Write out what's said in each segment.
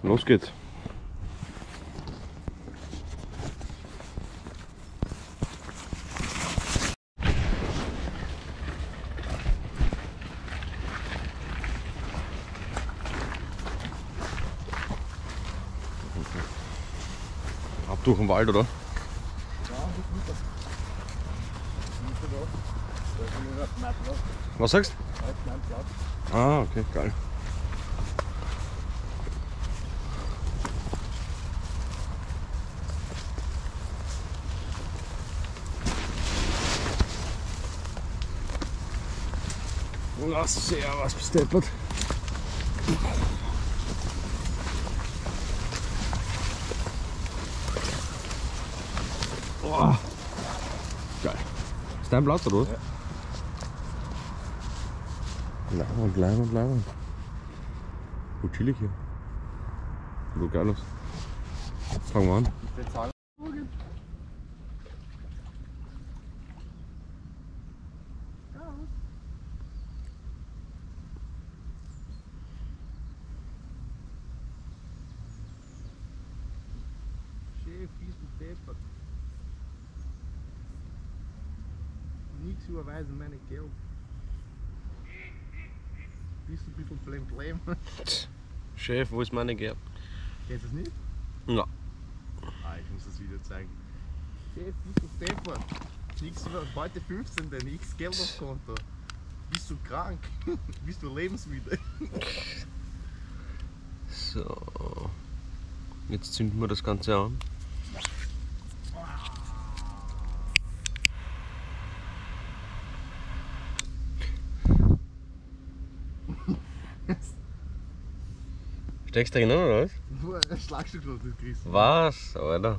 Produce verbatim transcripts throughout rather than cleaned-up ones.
Los geht's. Ab durch den Wald, oder? Ja, das ist gut. Was sagst du? Da ist mein Platz. Ah, okay, geil. Na, sehr was besteppert. Oh. Geil. Ist dein Platz, oder? Ja. Leibend, leibend, leibend. Wo chillig hier. Wo geil aus. Fangen wir an. Schön fies besteppert. Nichts überweisen, meine Kerl. Bist du ein bisschen blem blem? Chef, wo ist meine Gerb? Kennst du es nicht? Na. Ah, ich muss das Video zeigen. Chef, bist du deppert? Nichts über heute fünfzehnten nichts Geld auf Konto. Bist du krank? Bist du lebensmüde? So. Jetzt zünden wir das Ganze an. Steckst du drin, oder was? Nur ein Schlagstück los, das kriegst du. Was, Alter?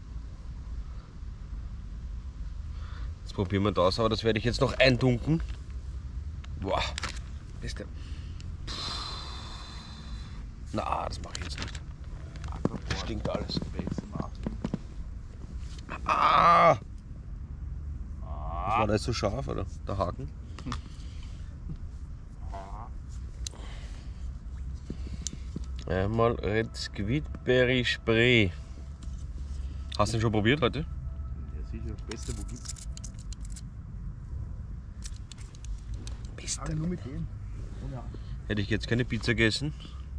Jetzt probieren wir das, aber das werde ich jetzt noch eindunken. Boah, beste. Na, das mache ich jetzt nicht. Das stinkt alles. Ah! Was war das so scharf, oder? Der Haken? Einmal Red Squidberry Spray. Hast du den schon probiert heute? Ja, sicher, das Beste, wo gibt's. Beste. Aber nur mit dem. Ohne Haken. Hätte ich jetzt keine Pizza gegessen.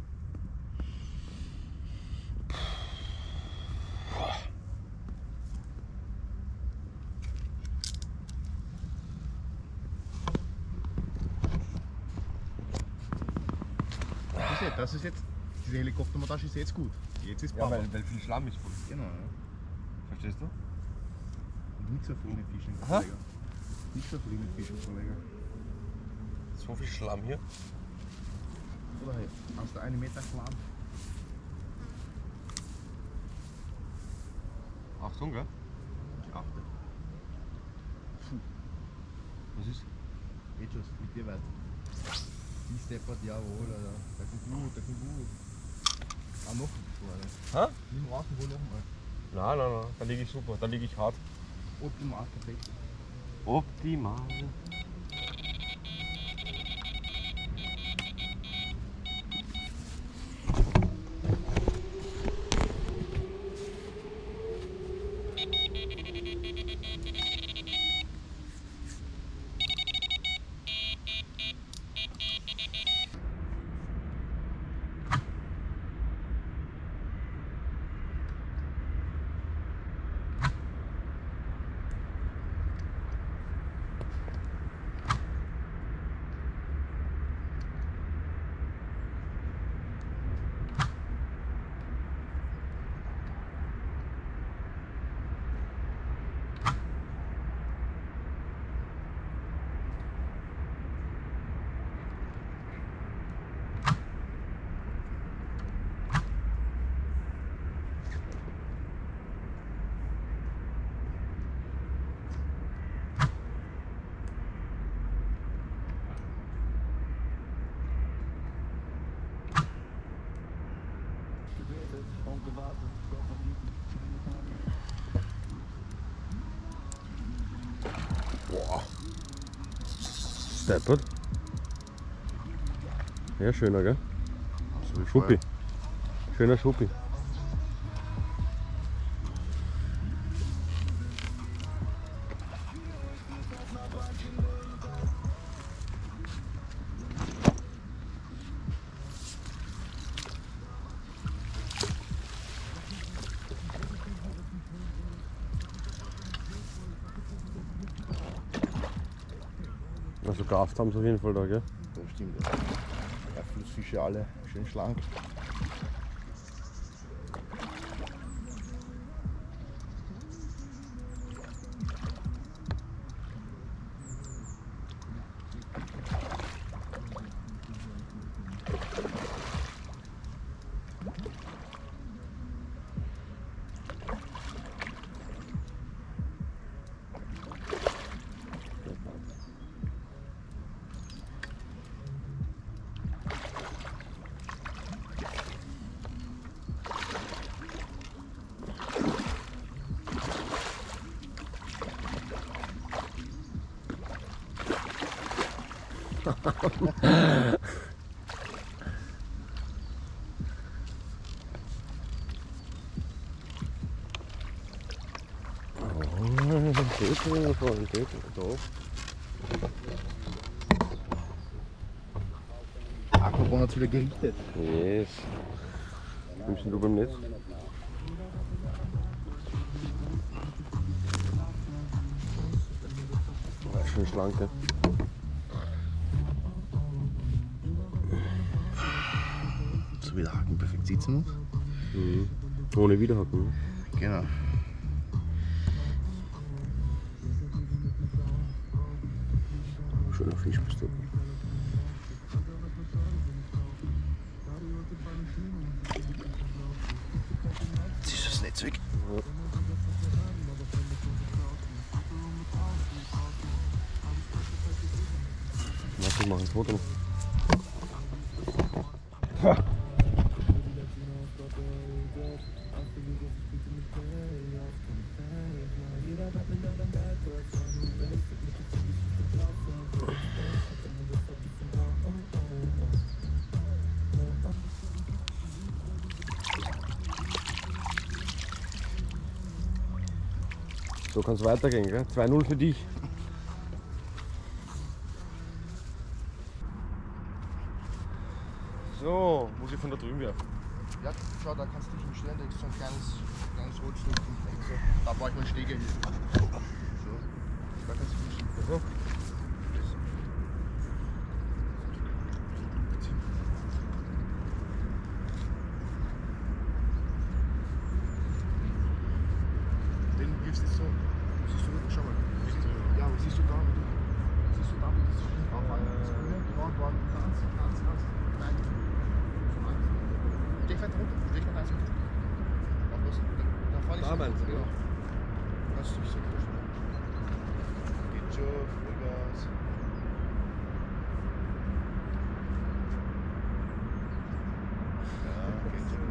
Das ist jetzt, das ist jetzt, diese Helikoptermontage ist jetzt gut. Jetzt ist Ja, Papa. weil, weil viel Schlamm ist. Genau, ja. Verstehst du? Und nicht so früh mit Fischen, Aha. Kollege. Nicht so früh mit Fischen, Kollege. So viel Schlamm hier. Oder hast du einen Meter Schlamm? Achtung, gell? Ich achte. Puh, Was ist? geht schon, mit dir weiter. Die steppert, jawohl, Alter. Der kommt gut, der kommt gut. Ah, noch ein bisschen, Alter. Hä? Nimm raus und hol noch mal. Nein, nein, nein. Da liege ich super. Da liege ich hart. Optimal, perfekt. Optimal. Boah. Steppert. Ja, schöner, gell? Absolut. Schuppi. Schöner Schuppi. Also Kraft haben sie auf jeden Fall da, gell? Das stimmt. Ja, ja, Flussfische alle schön schlank. Aquabon hat es wieder gerichtet. Yes. Nimmst du beim Netz? Ja, schön schlank, ja. So wie der Haken perfekt sitzen muss. Mhm. Ohne Widerhaken. Genau. Schöner Fisch bist du. Jetzt ist das Netz weg. Ja. Warte, ich mach ein Foto. So kann es weitergehen, gell? zwei null für dich. So, muss ich von da drüben werfen. Ja, schau, da kannst du dich hinstellen, da ist so ein kleines, kleines Holzstück. Da brauche ich mal Schläger hier. So, da kannst du dich hinstellen. Den wirfst du so. Siehst du, schau mal. Ja, aber siehst du da? Siehst du da, wie das Schiff aufhalten? Das Grüne, genau, da ganz, ganz, ganz klein. Stech weiter runter, stech weiter eins runter. Aufpassen, da vorne ist Da meinst du, genau. Kannst du dich so durchschneiden. Geht schon, Vollgas. Ja, geht schon.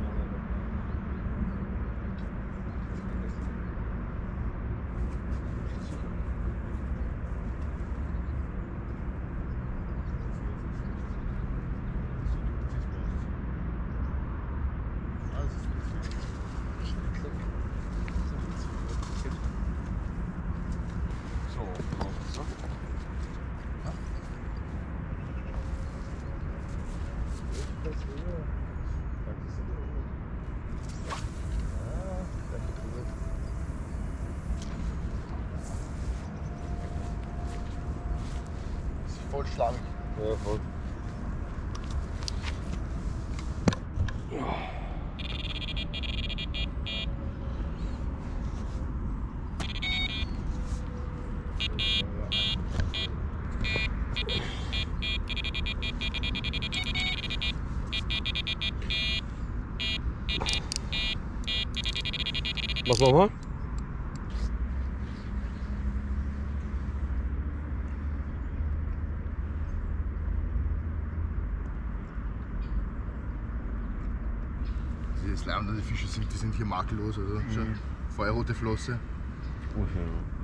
Voll schlank. Ja, voll. Was machen wir? Das Leim, die Fische sind, die sind hier makellos, also mhm. Feuerrote Flosse. Oh, schön.